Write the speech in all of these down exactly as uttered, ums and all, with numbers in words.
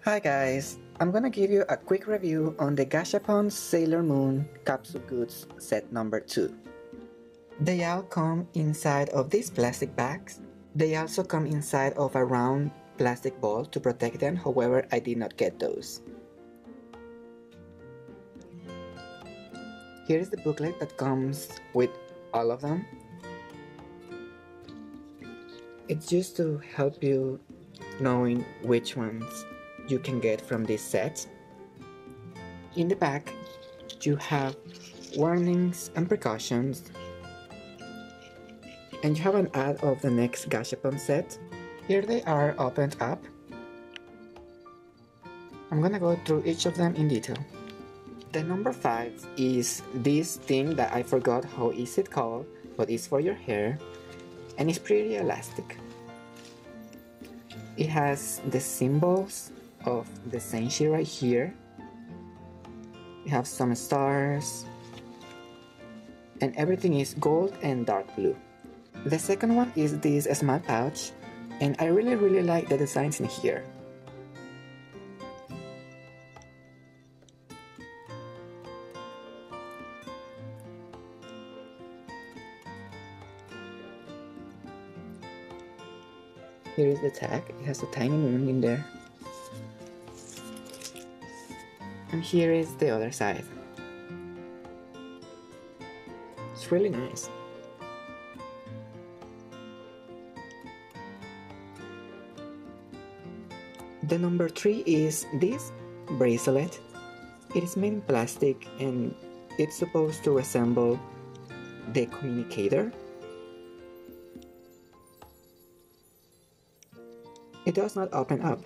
Hi guys, I'm gonna give you a quick review on the Gashapon Sailor Moon Capsule Goods Set number two. They all come inside of these plastic bags. They also come inside of a round plastic ball to protect them, however I did not get those. Here is the booklet that comes with all of them. It's just to help you knowing which ones you can get from this set. In the back you have warnings and precautions, and you have an ad of the next Gashapon set. Here they are opened up. I'm gonna go through each of them in detail. The number five is this thing that I forgot how is it called, but it's for your hair and it's pretty elastic. It has the symbols of the Senshi right here. You have some stars and everything is gold and dark blue. The second one is this small pouch, and I really really like the designs in here. Here is the tag. It has a tiny moon in there. And here is the other side. It's really nice. The number three is this bracelet. It is made in plastic and it's supposed to resemble the communicator. It does not open up.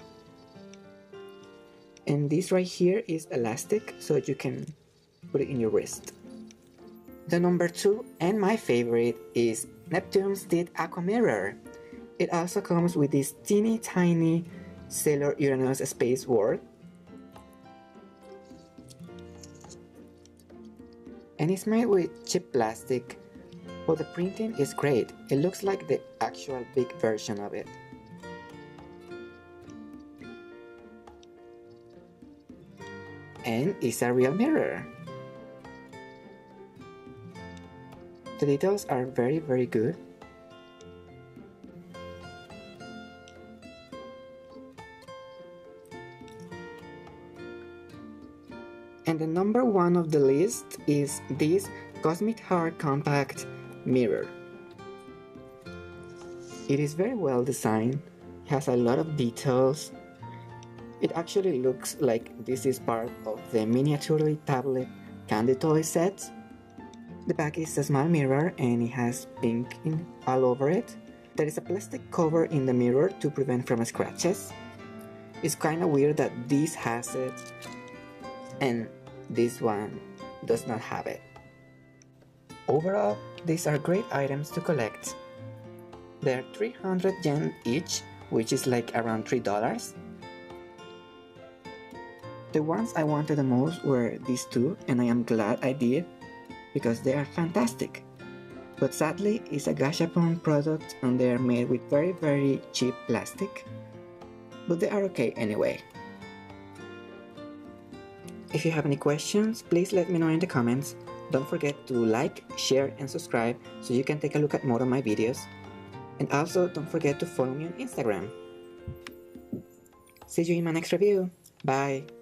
And this right here is elastic, so you can put it in your wrist. The number two and my favorite is Neptune's Did Aqua Mirror. It also comes with this teeny tiny Sailor Uranus space world. And it's made with cheap plastic, but the printing is great. It looks like the actual big version of it. And it's a real mirror. The details are very very good. And the number one of the list is this Cosmic Heart Compact Mirror. It is very well designed, has a lot of details. It actually looks like this is part of the miniaturely tablet candy toy set. The back is a small mirror and it has pink in all over it. There is a plastic cover in the mirror to prevent from scratches. It's kinda weird that this has it and this one does not have it. Overall, these are great items to collect. They're three hundred yen each, which is like around three dollars. The ones I wanted the most were these two, and I am glad I did, because they are fantastic. But sadly, it's a Gashapon product and they are made with very very cheap plastic. But they are okay anyway. If you have any questions, please let me know in the comments. Don't forget to like, share and subscribe so you can take a look at more of my videos. And also don't forget to follow me on Instagram. See you in my next review. Bye!